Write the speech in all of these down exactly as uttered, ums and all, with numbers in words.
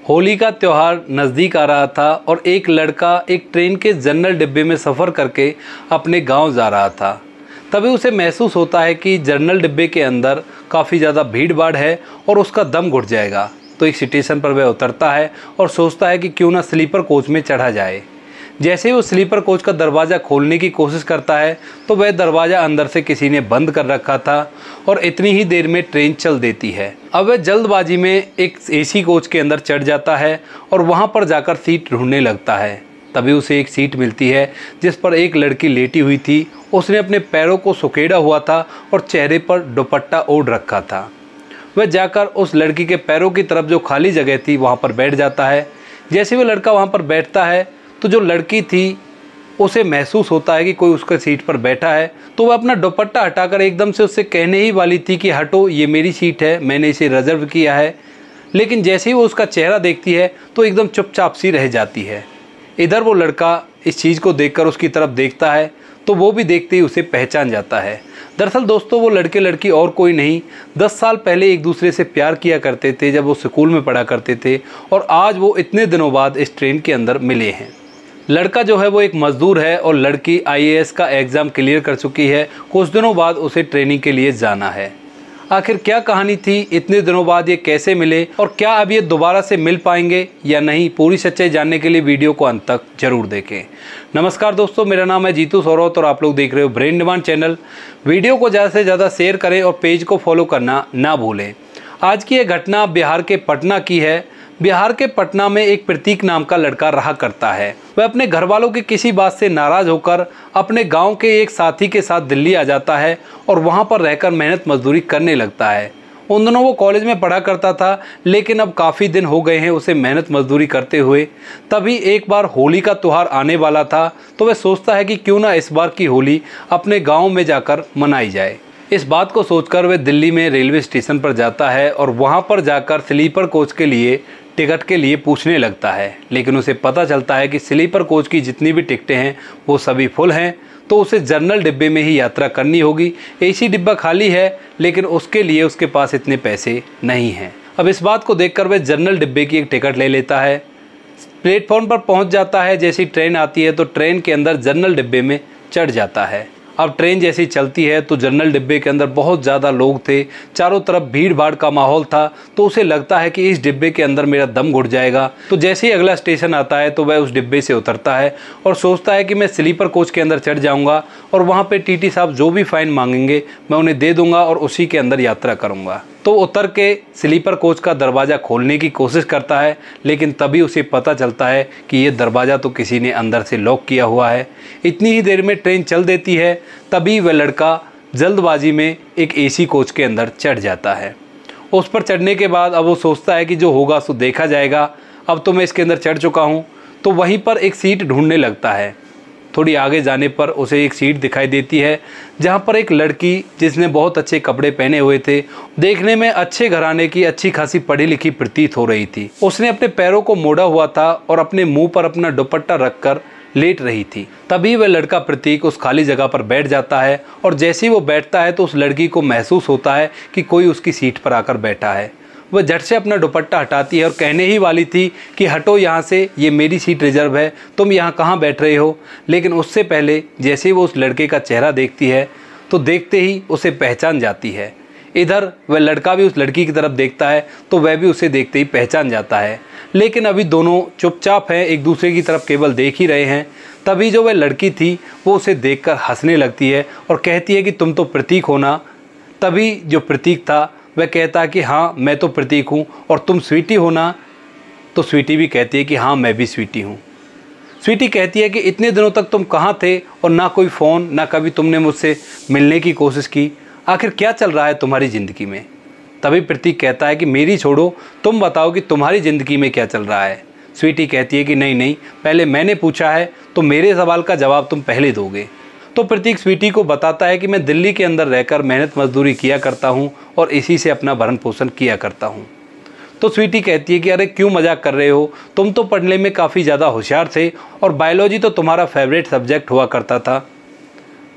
होली का त्यौहार नज़दीक आ रहा था और एक लड़का एक ट्रेन के जनरल डिब्बे में सफ़र करके अपने गांव जा रहा था। तभी उसे महसूस होता है कि जनरल डिब्बे के अंदर काफ़ी ज़्यादा भीड़ भाड़ है और उसका दम घुट जाएगा। तो एक स्टेशन पर वह उतरता है और सोचता है कि क्यों ना स्लीपर कोच में चढ़ा जाए। जैसे ही वो स्लीपर कोच का दरवाज़ा खोलने की कोशिश करता है तो वह दरवाज़ा अंदर से किसी ने बंद कर रखा था और इतनी ही देर में ट्रेन चल देती है। अब वह जल्दबाजी में एक एसी कोच के अंदर चढ़ जाता है और वहाँ पर जाकर सीट ढूंढने लगता है। तभी उसे एक सीट मिलती है जिस पर एक लड़की लेटी हुई थी। उसने अपने पैरों को सुकेड़ा हुआ था और चेहरे पर दुपट्टा ओढ़ रखा था। वह जाकर उस लड़की के पैरों की तरफ जो खाली जगह थी वहाँ पर बैठ जाता है। जैसे वह लड़का वहाँ पर बैठता है तो जो लड़की थी उसे महसूस होता है कि कोई उसके सीट पर बैठा है। तो वह अपना दुपट्टा हटाकर एकदम से उससे कहने ही वाली थी कि हटो, ये मेरी सीट है, मैंने इसे रिजर्व किया है। लेकिन जैसे ही वो उसका चेहरा देखती है तो एकदम चुपचाप सी रह जाती है। इधर वो लड़का इस चीज़ को देखकर उसकी तरफ देखता है तो वो भी देखते ही उसे पहचान जाता है। दरअसल दोस्तों, वो लड़के लड़की और कोई नहीं, दस साल पहले एक दूसरे से प्यार किया करते थे जब वो स्कूल में पढ़ा करते थे और आज वो इतने दिनों बाद इस ट्रेन के अंदर मिले हैं। लड़का जो है वो एक मज़दूर है और लड़की आई ए एस का एग्ज़ाम क्लियर कर चुकी है। कुछ दिनों बाद उसे ट्रेनिंग के लिए जाना है। आखिर क्या कहानी थी, इतने दिनों बाद ये कैसे मिले और क्या अब ये दोबारा से मिल पाएंगे या नहीं, पूरी सच्चाई जानने के लिए वीडियो को अंत तक जरूर देखें। नमस्कार दोस्तों, मेरा नाम है जीतू सौरौत और आप लोग देख रहे हो ब्रेन डिमांड चैनल। वीडियो को ज़्यादा से ज़्यादा शेयर करें और पेज को फॉलो करना ना भूलें। आज की यह घटना बिहार के पटना की है। बिहार के पटना में एक प्रतीक नाम का लड़का रहा करता है। वह अपने घर वालों की किसी बात से नाराज़ होकर अपने गांव के एक साथी के साथ दिल्ली आ जाता है और वहां पर रहकर मेहनत मजदूरी करने लगता है। उन दिनों वो कॉलेज में पढ़ा करता था, लेकिन अब काफ़ी दिन हो गए हैं उसे मेहनत मजदूरी करते हुए। तभी एक बार होली का त्यौहार आने वाला था तो वह सोचता है कि क्यों ना इस बार की होली अपने गाँव में जाकर मनाई जाए। इस बात को सोचकर वह दिल्ली में रेलवे स्टेशन पर जाता है और वहां पर जाकर स्लीपर कोच के लिए टिकट के लिए पूछने लगता है। लेकिन उसे पता चलता है कि स्लीपर कोच की जितनी भी टिकटें हैं वो सभी फुल हैं, तो उसे जनरल डिब्बे में ही यात्रा करनी होगी। एसी डिब्बा खाली है लेकिन उसके लिए उसके पास इतने पैसे नहीं हैं। अब इस बात को देखकर वह जनरल डिब्बे की एक टिकट ले लेता है। प्लेटफॉर्म पर पहुंच जाता है। जैसी ट्रेन आती है तो ट्रेन के अंदर जनरल डिब्बे में चढ़ जाता है। अब ट्रेन जैसी चलती है तो जनरल डिब्बे के अंदर बहुत ज़्यादा लोग थे, चारों तरफ भीड़ भाड़ का माहौल था। तो उसे लगता है कि इस डिब्बे के अंदर मेरा दम घुट जाएगा। तो जैसे ही अगला स्टेशन आता है तो वह उस डिब्बे से उतरता है और सोचता है कि मैं स्लीपर कोच के अंदर चढ़ जाऊंगा और वहाँ पे टीटी साहब जो भी फ़ाइन मांगेंगे मैं उन्हें दे दूंगा और उसी के अंदर यात्रा करूँगा। तो उतर के स्लीपर कोच का दरवाज़ा खोलने की कोशिश करता है, लेकिन तभी उसे पता चलता है कि ये दरवाज़ा तो किसी ने अंदर से लॉक किया हुआ है। इतनी ही देर में ट्रेन चल देती है। तभी वह लड़का जल्दबाजी में एक एसी कोच के अंदर चढ़ जाता है। उस पर चढ़ने के बाद अब वो सोचता है कि जो होगा सो देखा जाएगा, अब तो मैं इसके अंदर चढ़ चुका हूँ। तो वहीं पर एक सीट ढूंढने लगता है। थोड़ी आगे जाने पर उसे एक सीट दिखाई देती है जहाँ पर एक लड़की जिसने बहुत अच्छे कपड़े पहने हुए थे, देखने में अच्छे घराने की अच्छी खासी पढ़ी लिखी प्रतीत हो रही थी। उसने अपने पैरों को मोड़ा हुआ था और अपने मुंह पर अपना दुपट्टा रखकर लेट रही थी। तभी वह लड़का प्रतीक उस खाली जगह पर बैठ जाता है और जैसे ही वो बैठता है तो उस लड़की को महसूस होता है कि कोई उसकी सीट पर आकर बैठा है। वह झट से अपना दुपट्टा हटाती है और कहने ही वाली थी कि हटो यहाँ से, ये मेरी सीट रिजर्व है, तुम यहाँ कहाँ बैठ रहे हो। लेकिन उससे पहले जैसे ही वो उस लड़के का चेहरा देखती है तो देखते ही उसे पहचान जाती है। इधर वह लड़का भी उस लड़की की तरफ देखता है तो वह भी उसे देखते ही पहचान जाता है। लेकिन अभी दोनों चुपचाप हैं, एक दूसरे की तरफ केवल देख ही रहे हैं। तभी जो वह लड़की थी वो उसे देखकर हंसने लगती है और कहती है कि तुम तो प्रतीक हो ना। तभी जो प्रतीक था वह कहता है कि हाँ मैं तो प्रतीक हूँ, और तुम स्वीटी हो ना। तो स्वीटी भी कहती है कि हाँ मैं भी स्वीटी हूँ। स्वीटी कहती है कि इतने दिनों तक तुम कहाँ थे और ना कोई फ़ोन, ना कभी तुमने मुझसे मिलने की कोशिश की, आखिर क्या चल रहा है तुम्हारी ज़िंदगी में। तभी प्रतीक कहता है कि मेरी छोड़ो, तुम बताओ कि तुम्हारी ज़िंदगी में क्या चल रहा है। स्वीटी कहती है कि नहीं नहीं, पहले मैंने पूछा है तो मेरे सवाल का जवाब तुम पहले दोगे। तो प्रतीक स्वीटी को बताता है कि मैं दिल्ली के अंदर रहकर मेहनत मजदूरी किया करता हूँ और इसी से अपना भरण पोषण किया करता हूँ। तो स्वीटी कहती है कि अरे क्यों मजाक कर रहे हो, तुम तो पढ़ने में काफ़ी ज़्यादा होशियार थे और बायोलॉजी तो तुम्हारा फेवरेट सब्जेक्ट हुआ करता था।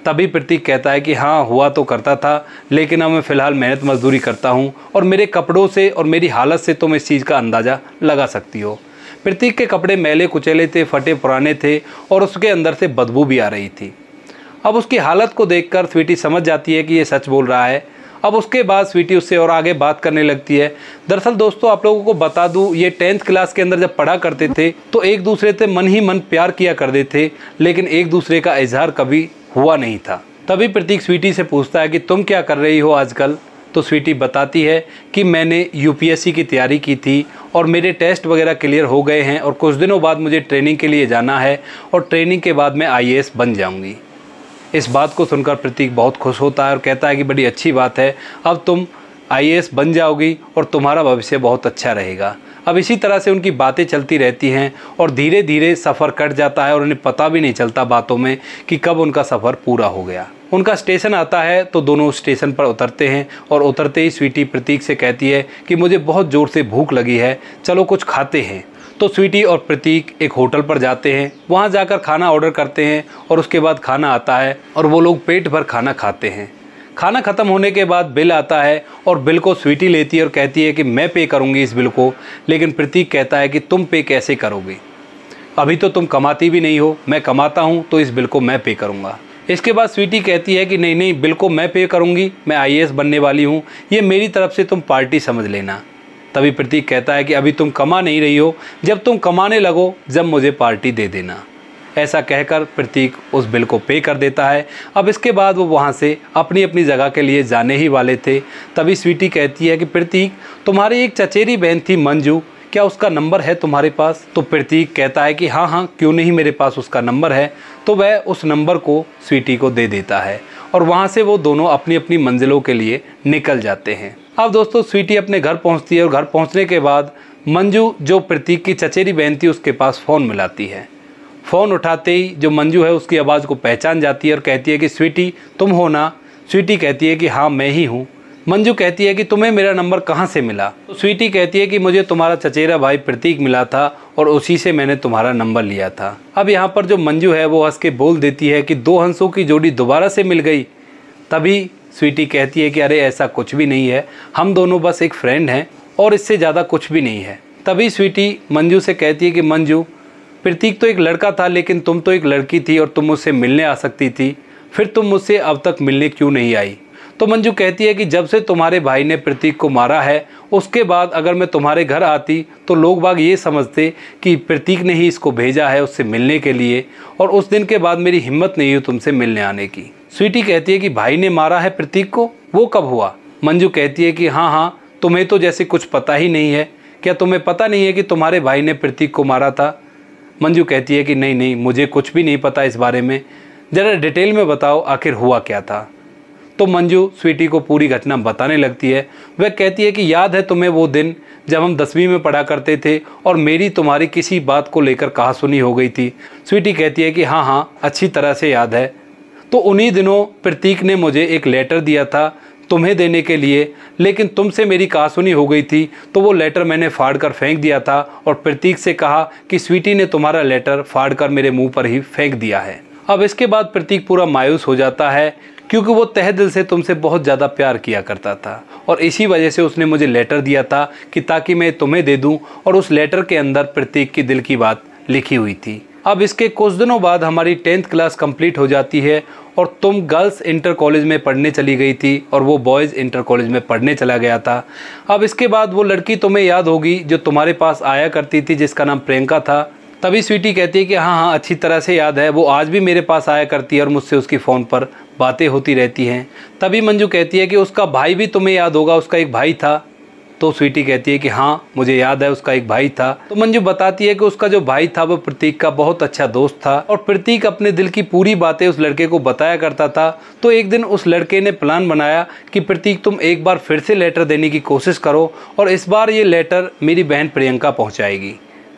तभी प्रतीक कहता है कि हाँ हुआ तो करता था, लेकिन अब मैं फ़िलहाल मेहनत मजदूरी करता हूँ और मेरे कपड़ों से और मेरी हालत से तुम इस चीज़ का अंदाज़ा लगा सकती हो। प्रतीक के कपड़े मैले कुचैले थे, फटे पुराने थे और उसके अंदर से बदबू भी आ रही थी। अब उसकी हालत को देखकर स्वीटी समझ जाती है कि ये सच बोल रहा है। अब उसके बाद स्वीटी उससे और आगे बात करने लगती है। दरअसल दोस्तों, आप लोगों को बता दूं, ये टेंथ क्लास के अंदर जब पढ़ा करते थे तो एक दूसरे से मन ही मन प्यार किया करते थे, लेकिन एक दूसरे का इजहार कभी हुआ नहीं था। तभी प्रतीक स्वीटी से पूछता है कि तुम क्या कर रही हो आजकल। तो स्वीटी बताती है कि मैंने यूपीएससी की तैयारी की थी और मेरे टेस्ट वगैरह क्लियर हो गए हैं और कुछ दिनों बाद मुझे ट्रेनिंग के लिए जाना है और ट्रेनिंग के बाद मैं आई ए एस बन जाऊंगी। इस बात को सुनकर प्रतीक बहुत खुश होता है और कहता है कि बड़ी अच्छी बात है, अब तुम आई ए एस बन जाओगी और तुम्हारा भविष्य बहुत अच्छा रहेगा। अब इसी तरह से उनकी बातें चलती रहती हैं और धीरे धीरे सफ़र कट जाता है और उन्हें पता भी नहीं चलता बातों में कि कब उनका सफ़र पूरा हो गया। उनका स्टेशन आता है तो दोनों स्टेशन पर उतरते हैं और उतरते ही स्वीटी प्रतीक से कहती है कि मुझे बहुत ज़ोर से भूख लगी है, चलो कुछ खाते हैं। तो स्वीटी और प्रतीक एक होटल पर जाते हैं, वहाँ जाकर खाना ऑर्डर करते हैं और उसके बाद खाना आता है और वो लोग पेट भर खाना खाते हैं। खाना ख़त्म होने के बाद बिल आता है और बिल को स्वीटी लेती है और कहती है कि मैं पे करूँगी इस बिल को, लेकिन प्रतीक कहता है कि तुम पे कैसे करोगे, अभी तो तुम कमाती भी नहीं हो, मैं कमाता हूँ तो इस बिल को मैं पे करूँगा। इसके बाद स्वीटी कहती है कि नहीं नहीं, बिल को मैं पे करूँगी, मैं आई ए एस बनने वाली हूँ, ये मेरी तरफ से तुम पार्टी समझ लेना। तभी प्रतीक कहता है कि अभी तुम कमा नहीं रही हो, जब तुम कमाने लगो जब मुझे पार्टी दे देना। ऐसा कहकर प्रतीक उस बिल को पे कर देता है। अब इसके बाद वो वहाँ से अपनी अपनी जगह के लिए जाने ही वाले थे। तभी स्वीटी कहती है कि प्रतीक, तुम्हारी एक चचेरी बहन थी मंजू, क्या उसका नंबर है तुम्हारे पास? तो प्रतीक कहता है कि हाँ हाँ क्यों नहीं, मेरे पास उसका नंबर है। तो वह उस नंबर को स्वीटी को दे देता है और वहाँ से वो दोनों अपनी अपनी मंजिलों के लिए निकल जाते हैं। अब दोस्तों, स्वीटी अपने घर पहुँचती है और घर पहुँचने के बाद मंजू, जो प्रतीक की चचेरी बहन थी, उसके पास फ़ोन मिलाती है। फ़ोन उठाते ही जो मंजू है उसकी आवाज़ को पहचान जाती है और कहती है कि स्वीटी तुम हो ना? स्वीटी कहती है कि हाँ मैं ही हूँ। मंजू कहती है कि तुम्हें मेरा नंबर कहाँ से मिला? तो स्वीटी कहती है कि मुझे तुम्हारा चचेरा भाई प्रतीक मिला था और उसी से मैंने तुम्हारा नंबर लिया था। अब यहाँ पर जो मंजू है वो हंस के बोल देती है कि दो हंसों की जोड़ी दोबारा से मिल गई। तभी स्वीटी कहती है कि अरे ऐसा कुछ भी नहीं है, हम दोनों बस एक फ्रेंड हैं और इससे ज़्यादा कुछ भी नहीं है। तभी स्वीटी मंजू से कहती है कि मंजू, प्रतीक तो एक लड़का था लेकिन तुम तो एक लड़की थी और तुम मुझसे मिलने आ सकती थी, फिर तुम मुझसे अब तक मिलने क्यों नहीं आई? तो मंजू कहती है कि जब से तुम्हारे भाई ने प्रतीक को मारा है उसके बाद अगर मैं तुम्हारे घर आती तो लोग बाग ये समझते कि प्रतीक ने ही इसको भेजा है उससे मिलने के लिए, और उस दिन के बाद मेरी हिम्मत नहीं हुई तुमसे मिलने आने की। स्वीटी कहती है कि भाई ने मारा है प्रतीक को, वो कब हुआ? मंजू कहती है कि हाँ हाँ, तुम्हें तो जैसे कुछ पता ही नहीं है, क्या तुम्हें पता नहीं है कि तुम्हारे भाई ने प्रतीक को मारा था? मंजू कहती है कि नहीं नहीं, मुझे कुछ भी नहीं पता इस बारे में, ज़रा डिटेल में बताओ आखिर हुआ क्या था। तो मंजू स्वीटी को पूरी घटना बताने लगती है। वह कहती है कि याद है तुम्हें वो दिन जब हम दसवीं में पढ़ा करते थे और मेरी तुम्हारी किसी बात को लेकर कहासुनी हो गई थी? स्वीटी कहती है कि हाँ हाँ अच्छी तरह से याद है। तो उन्हीं दिनों प्रतीक ने मुझे एक लेटर दिया था तुम्हें देने के लिए, लेकिन तुमसे मेरी कहासुनी हो गई थी तो वो लेटर मैंने फाड़ कर फेंक दिया था और प्रतीक से कहा कि स्वीटी ने तुम्हारा लेटर फाड़ कर मेरे मुंह पर ही फेंक दिया है। अब इसके बाद प्रतीक पूरा मायूस हो जाता है क्योंकि वो तहे दिल से तुमसे बहुत ज़्यादा प्यार किया करता था और इसी वजह से उसने मुझे लेटर दिया था कि ताकि मैं तुम्हें दे दूं, और उस लेटर के अंदर प्रतीक की दिल की बात लिखी हुई थी। अब इसके कुछ दिनों बाद हमारी टेंथ क्लास कंप्लीट हो जाती है और तुम गर्ल्स इंटर कॉलेज में पढ़ने चली गई थी और वो बॉयज़ इंटर कॉलेज में पढ़ने चला गया था। अब इसके बाद वो लड़की तुम्हें याद होगी जो तुम्हारे पास आया करती थी, जिसका नाम प्रियंका था। तभी स्वीटी कहती है कि हाँ हाँ अच्छी तरह से याद है, वो आज भी मेरे पास आया करती है और मुझसे उसकी फ़ोन पर बातें होती रहती हैं। तभी मंजू कहती है कि उसका भाई भी तुम्हें याद होगा, उसका एक भाई था। तो स्वीटी कहती है कि हाँ मुझे याद है उसका एक भाई था। तो मंजू बताती है कि उसका जो भाई था वो प्रतीक का बहुत अच्छा दोस्त था और प्रतीक अपने दिल की पूरी बातें उस लड़के को बताया करता था। तो एक दिन उस लड़के ने प्लान बनाया कि प्रतीक तुम एक बार फिर से लेटर देने की कोशिश करो और इस बार ये लेटर मेरी बहन प्रियंका पहुँचाएगी।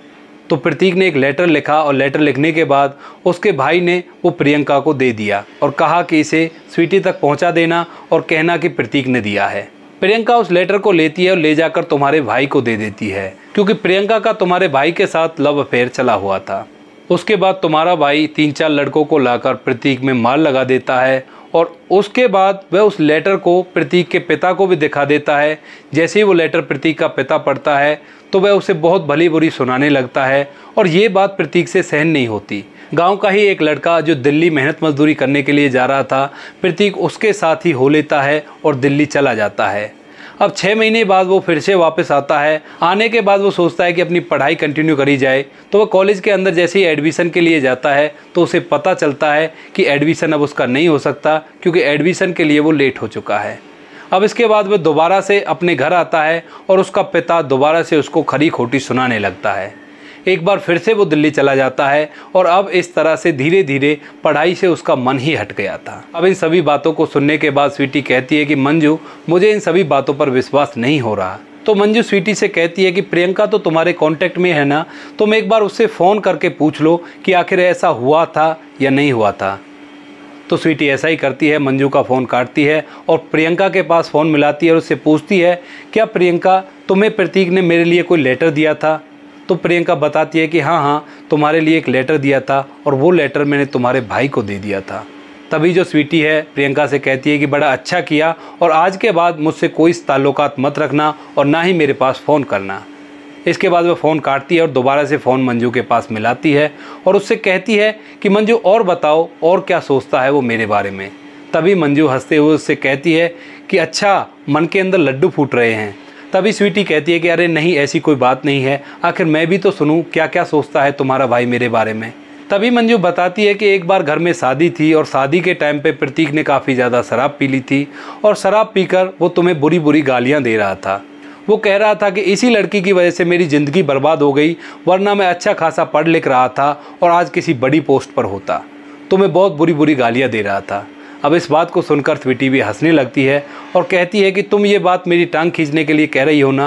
तो प्रतीक ने एक लेटर लिखा और लेटर लिखने के बाद उसके भाई ने वो प्रियंका को दे दिया और कहा कि इसे स्वीटी तक पहुंचा देना और कहना कि प्रतीक ने दिया है। प्रियंका उस लेटर को लेती है और ले जाकर तुम्हारे भाई को दे देती है क्योंकि प्रियंका का तुम्हारे भाई के साथ लव अफेयर चला हुआ था। उसके बाद तुम्हारा भाई तीन चार लड़कों को लाकर प्रतीक में मार लगा देता है और उसके बाद वह उस लेटर को प्रतीक के पिता को भी दिखा देता है। जैसे ही वो लेटर प्रतीक का पिता पढ़ता है तो वह उसे बहुत भली बुरी सुनाने लगता है और ये बात प्रतीक से सहन नहीं होती। गांव का ही एक लड़का जो दिल्ली मेहनत मजदूरी करने के लिए जा रहा था, प्रतीक उसके साथ ही हो लेता है और दिल्ली चला जाता है। अब छः महीने बाद वो फिर से वापस आता है। आने के बाद वो सोचता है कि अपनी पढ़ाई कंटिन्यू करी जाए, तो वह कॉलेज के अंदर जैसे ही एडमिशन के लिए जाता है तो उसे पता चलता है कि एडमिशन अब उसका नहीं हो सकता, क्योंकि एडमिशन के लिए वो लेट हो चुका है। अब इसके बाद वह दोबारा से अपने घर आता है और उसका पिता दोबारा से उसको खरी खोटी सुनाने लगता है। एक बार फिर से वो दिल्ली चला जाता है और अब इस तरह से धीरे धीरे पढ़ाई से उसका मन ही हट गया था। अब इन सभी बातों को सुनने के बाद स्वीटी कहती है कि मंजू, मुझे इन सभी बातों पर विश्वास नहीं हो रहा। तो मंजू स्वीटी से कहती है कि प्रियंका तो तुम्हारे कांटेक्ट में है ना, तुम एक बार उससे फ़ोन करके पूछ लो कि आखिर ऐसा हुआ था या नहीं हुआ था। तो स्वीटी ऐसा ही करती है, मंजू का फ़ोन काटती है और प्रियंका के पास फ़ोन मिलाती है और उससे पूछती है, क्या प्रियंका, तुम्हें प्रतीक ने मेरे लिए कोई लेटर दिया था? तो प्रियंका बताती है कि हाँ हाँ तुम्हारे लिए एक लेटर दिया था और वो लेटर मैंने तुम्हारे भाई को दे दिया था। तभी जो स्वीटी है प्रियंका से कहती है कि बड़ा अच्छा किया और आज के बाद मुझसे कोई ताल्लुकात मत रखना और ना ही मेरे पास फ़ोन करना। इसके बाद वह फ़ोन काटती है और दोबारा से फ़ोन मंजू के पास मिलाती है और उससे कहती है कि मंजू और बताओ और क्या सोचता है वो मेरे बारे में। तभी मंजू हंसते हुए उससे कहती है कि अच्छा, मन के अंदर लड्डू फूट रहे हैं। तभी स्वीटी कहती है कि अरे नहीं, ऐसी कोई बात नहीं है, आखिर मैं भी तो सुनूं क्या क्या सोचता है तुम्हारा भाई मेरे बारे में। तभी मंजू बताती है कि एक बार घर में शादी थी और शादी के टाइम पे प्रतीक ने काफ़ी ज़्यादा शराब पी ली थी और शराब पीकर वो तुम्हें बुरी बुरी गालियाँ दे रहा था। वो कह रहा था कि इसी लड़की की वजह से मेरी ज़िंदगी बर्बाद हो गई, वरना मैं अच्छा खासा पढ़ लिख रहा था और आज किसी बड़ी पोस्ट पर होता। तुम्हें बहुत बुरी बुरी गालियाँ दे रहा था। अब इस बात को सुनकर स्वीटी भी हंसने लगती है और कहती है कि तुम ये बात मेरी टांग खींचने के लिए कह रही हो ना।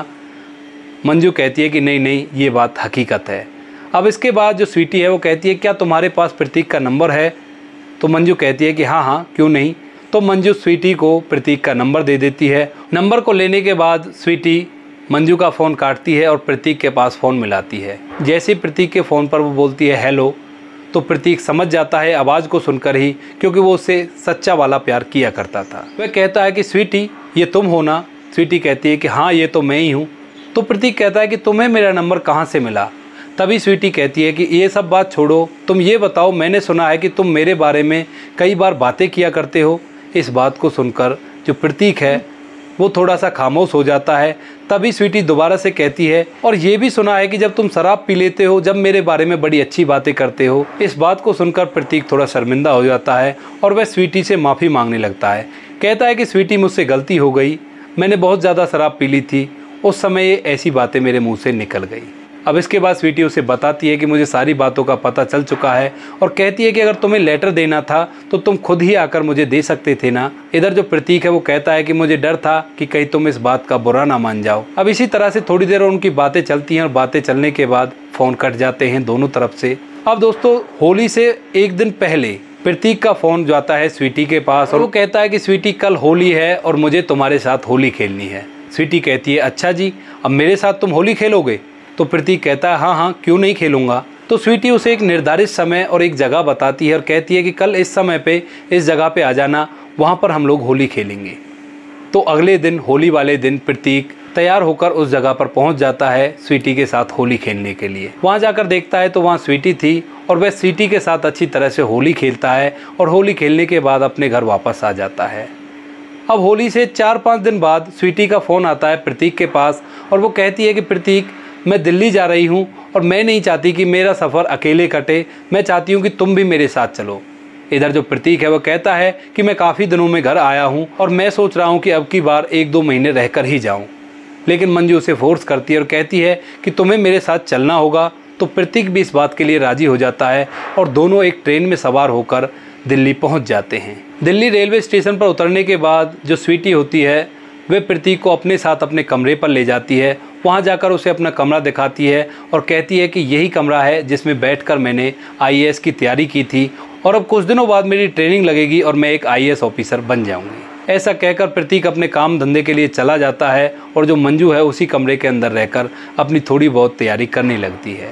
मंजू कहती है कि नहीं नहीं, ये बात हकीकत है। अब इसके बाद जो स्वीटी है वो कहती है, क्या तुम्हारे पास प्रतीक का नंबर है? तो मंजू कहती है कि हाँ हाँ, क्यों नहीं। तो मंजू स्वीटी को प्रतीक का नंबर दे देती है। नंबर को लेने के बाद स्वीटी मंजू का फ़ोन काटती है और प्रतीक के पास फ़ोन मिलाती है। जैसे प्रतीक के फ़ोन पर वो बोलती है हेलो, तो प्रतीक समझ जाता है आवाज़ को सुनकर ही, क्योंकि वो उससे सच्चा वाला प्यार किया करता था। वह कहता है कि स्वीटी, ये तुम हो ना? स्वीटी कहती है कि हाँ, ये तो मैं ही हूँ। तो प्रतीक कहता है कि तुम्हें मेरा नंबर कहाँ से मिला? तभी स्वीटी कहती है कि ये सब बात छोड़ो, तुम ये बताओ, मैंने सुना है कि तुम मेरे बारे में कई बार बातें किया करते हो। इस बात को सुनकर जो प्रतीक है वो थोड़ा सा खामोश हो जाता है। तभी स्वीटी दोबारा से कहती है, और ये भी सुना है कि जब तुम शराब पी लेते हो, जब मेरे बारे में बड़ी अच्छी बातें करते हो। इस बात को सुनकर प्रतीक थोड़ा शर्मिंदा हो जाता है और वह स्वीटी से माफ़ी मांगने लगता है। कहता है कि स्वीटी, मुझसे गलती हो गई, मैंने बहुत ज़्यादा शराब पी ली थी, उस समय ये ऐसी बातें मेरे मुँह से निकल गई। अब इसके बाद स्वीटी उसे बताती है कि मुझे सारी बातों का पता चल चुका है और कहती है कि अगर तुम्हें लेटर देना था तो तुम खुद ही आकर मुझे दे सकते थे ना। इधर जो प्रतीक है वो कहता है कि मुझे डर था कि कहीं तुम इस बात का बुरा ना मान जाओ। अब इसी तरह से थोड़ी देर उनकी बातें चलती हैं और बातें चलने के बाद फ़ोन कट जाते हैं दोनों तरफ से। अब दोस्तों, होली से एक दिन पहले प्रतीक का फ़ोन जाता है स्वीटी के पास और वो कहता है कि स्वीटी, कल होली है और मुझे तुम्हारे साथ होली खेलनी है। स्वीटी कहती है, अच्छा जी, अब मेरे साथ तुम होली खेलोगे? तो प्रतीक कहता है, हाँ हाँ, क्यों नहीं खेलूँगा। तो स्वीटी उसे एक निर्धारित समय और एक जगह बताती है और कहती है कि कल इस समय पे इस जगह पे आ जाना, वहाँ पर हम लोग होली खेलेंगे। तो अगले दिन, होली वाले दिन, प्रतीक तैयार होकर उस जगह पर पहुँच जाता है स्वीटी के साथ होली खेलने के लिए। वहाँ जाकर देखता है तो वहाँ स्वीटी थी और वह स्वीटी के साथ अच्छी तरह से होली खेलता है और होली खेलने के बाद अपने घर वापस आ जाता है। अब होली से चार पाँच दिन बाद स्वीटी का फ़ोन आता है प्रतीक के पास और वो कहती है कि प्रतीक, मैं दिल्ली जा रही हूँ और मैं नहीं चाहती कि मेरा सफ़र अकेले कटे, मैं चाहती हूँ कि तुम भी मेरे साथ चलो। इधर जो प्रतीक है वो कहता है कि मैं काफ़ी दिनों में घर आया हूँ और मैं सोच रहा हूँ कि अब की बार एक दो महीने रहकर ही जाऊँ। लेकिन मंजू उसे फोर्स करती है और कहती है कि तुम्हें मेरे साथ चलना होगा। तो प्रतीक भी इस बात के लिए राज़ी हो जाता है और दोनों एक ट्रेन में सवार होकर दिल्ली पहुँच जाते हैं। दिल्ली रेलवे स्टेशन पर उतरने के बाद जो स्वीटी होती है वे प्रतीक को अपने साथ अपने कमरे पर ले जाती है। वहाँ जाकर उसे अपना कमरा दिखाती है और कहती है कि यही कमरा है जिसमें बैठकर मैंने आई ए एस की तैयारी की थी और अब कुछ दिनों बाद मेरी ट्रेनिंग लगेगी और मैं एक आई ए एस ऑफिसर बन जाऊँगी। ऐसा कहकर प्रतीक अपने काम धंधे के लिए चला जाता है और जो मंजू है उसी कमरे के अंदर रहकर अपनी थोड़ी बहुत तैयारी करने लगती है।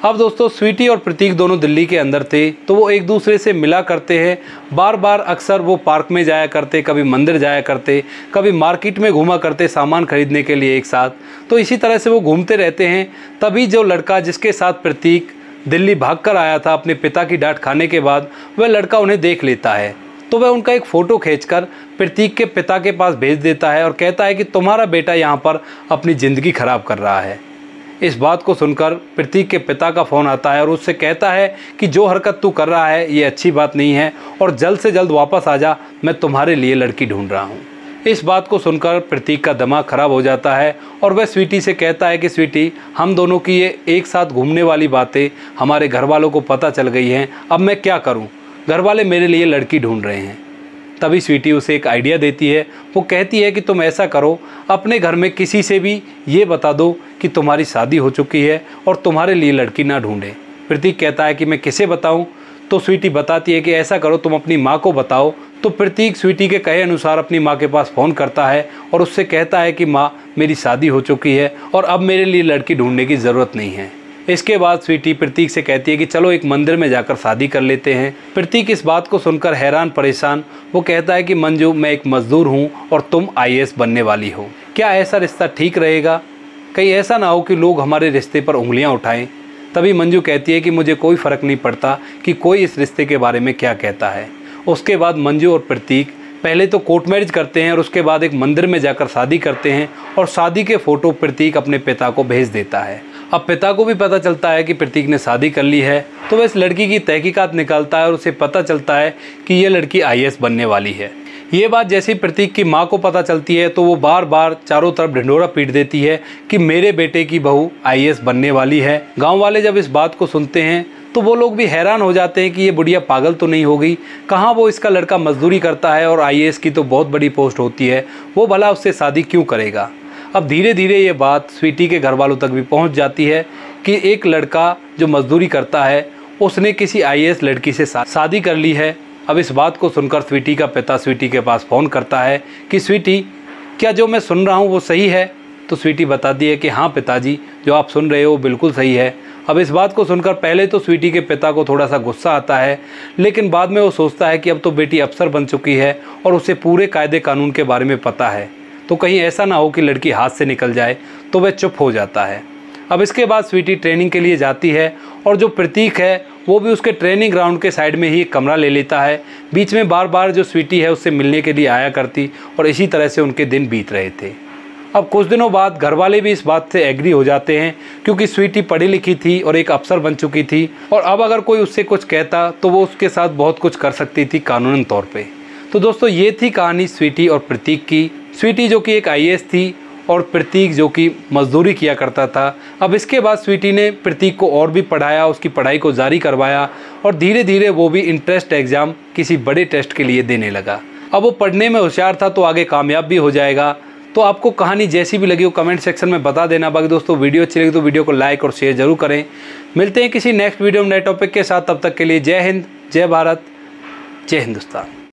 अब दोस्तों स्वीटी और प्रतीक दोनों दिल्ली के अंदर थे, तो वो एक दूसरे से मिला करते हैं, बार बार अक्सर वो पार्क में जाया करते, कभी मंदिर जाया करते, कभी मार्केट में घूमा करते सामान खरीदने के लिए एक साथ। तो इसी तरह से वो घूमते रहते हैं। तभी जो लड़का जिसके साथ प्रतीक दिल्ली भागकर आया था अपने पिता की डांट खाने के बाद, वह लड़का उन्हें देख लेता है। तो वह उनका एक फ़ोटो खींचकर प्रतीक के पिता के पास भेज देता है और कहता है कि तुम्हारा बेटा यहाँ पर अपनी ज़िंदगी ख़राब कर रहा है। इस बात को सुनकर प्रतीक के पिता का फ़ोन आता है और उससे कहता है कि जो हरकत तू कर रहा है ये अच्छी बात नहीं है और जल्द से जल्द वापस आ जा, मैं तुम्हारे लिए लड़की ढूंढ रहा हूँ। इस बात को सुनकर प्रतीक का दिमाग ख़राब हो जाता है और वह स्वीटी से कहता है कि स्वीटी, हम दोनों की ये एक साथ घूमने वाली बातें हमारे घर वालों को पता चल गई हैं, अब मैं क्या करूँ, घर वाले मेरे लिए लड़की ढूंढ रहे हैं। तभी स्वीटी उसे एक आइडिया देती है। वो कहती है कि तुम ऐसा करो, अपने घर में किसी से भी ये बता दो कि तुम्हारी शादी हो चुकी है और तुम्हारे लिए लड़की ना ढूंढे। प्रतीक कहता है कि मैं किसे बताऊं? तो स्वीटी बताती है कि ऐसा करो, तुम अपनी माँ को बताओ। तो प्रतीक स्वीटी के कहे अनुसार अपनी माँ के पास फ़ोन करता है और उससे कहता है कि माँ, मेरी शादी हो चुकी है और अब मेरे लिए लड़की ढूंढने की ज़रूरत नहीं है। इसके बाद स्वीटी प्रतीक से कहती है कि चलो एक मंदिर में जाकर शादी कर लेते हैं। प्रतीक इस बात को सुनकर हैरान परेशान वो कहता है कि मंजू, मैं एक मज़दूर हूँ और तुम आई ए एस बनने वाली हो, क्या ऐसा रिश्ता ठीक रहेगा? कहीं ऐसा ना हो कि लोग हमारे रिश्ते पर उंगलियाँ उठाएं। तभी मंजू कहती है कि मुझे कोई फ़र्क नहीं पड़ता कि कोई इस रिश्ते के बारे में क्या कहता है। उसके बाद मंजू और प्रतीक पहले तो कोर्ट मैरिज करते हैं और उसके बाद एक मंदिर में जाकर शादी करते हैं और शादी के फ़ोटो प्रतीक अपने पिता को भेज देता है। अब पिता को भी पता चलता है कि प्रतीक ने शादी कर ली है, तो वह इस लड़की की तहकीकात निकालता है और उसे पता चलता है कि यह लड़की आई ए एस बनने वाली है। ये बात जैसे ही प्रतीक की माँ को पता चलती है तो वो बार बार चारों तरफ ढिंढोरा पीट देती है कि मेरे बेटे की बहू आई ए एस बनने वाली है। गांव वाले जब इस बात को सुनते हैं तो वो लोग भी हैरान हो जाते हैं कि ये बुढ़िया पागल तो नहीं हो गई, कहाँ वो इसका लड़का मजदूरी करता है और आई ए एस की तो बहुत बड़ी पोस्ट होती है, वो भला उससे शादी क्यों करेगा। अब धीरे धीरे ये बात स्वीटी के घर वालों तक भी पहुंच जाती है कि एक लड़का जो मजदूरी करता है उसने किसी आई ए एस लड़की से शादी कर ली है। अब इस बात को सुनकर स्वीटी का पिता स्वीटी के पास फ़ोन करता है कि स्वीटी, क्या जो मैं सुन रहा हूँ वो सही है? तो स्वीटी बताती है कि हाँ पिताजी, जो आप सुन रहे हो बिल्कुल सही है। अब इस बात को सुनकर पहले तो स्वीटी के पिता को थोड़ा सा गुस्सा आता है, लेकिन बाद में वो सोचता है कि अब तो बेटी अफसर बन चुकी है और उसे पूरे कायदे कानून के बारे में पता है, तो कहीं ऐसा ना हो कि लड़की हाथ से निकल जाए, तो वह चुप हो जाता है। अब इसके बाद स्वीटी ट्रेनिंग के लिए जाती है और जो प्रतीक है वो भी उसके ट्रेनिंग ग्राउंड के साइड में ही एक कमरा ले लेता है। बीच में बार बार जो स्वीटी है उससे मिलने के लिए आया करती और इसी तरह से उनके दिन बीत रहे थे। अब कुछ दिनों बाद घर वाले भी इस बात से एग्री हो जाते हैं, क्योंकि स्वीटी पढ़ी लिखी थी और एक अफसर बन चुकी थी और अब अगर कोई उससे कुछ कहता तो वो उसके साथ बहुत कुछ कर सकती थी कानूनन तौर पे। तो दोस्तों ये थी कहानी स्वीटी और प्रतीक की। स्वीटी जो कि एक आई ए एस थी और प्रतीक जो कि मजदूरी किया करता था। अब इसके बाद स्वीटी ने प्रतीक को और भी पढ़ाया, उसकी पढ़ाई को जारी करवाया और धीरे धीरे वो भी इंट्रेंस एग्ज़ाम किसी बड़े टेस्ट के लिए देने लगा। अब वो पढ़ने में होशियार था तो आगे कामयाब भी हो जाएगा। तो आपको कहानी जैसी भी लगी हो कमेंट सेक्शन में बता देना। बाकी दोस्तों वीडियो अच्छी लगी तो वीडियो को लाइक और शेयर जरूर करें। मिलते हैं किसी नेक्स्ट वीडियो में नए टॉपिक के साथ, तब तक के लिए जय हिंद, जय भारत, जय हिंदुस्तान।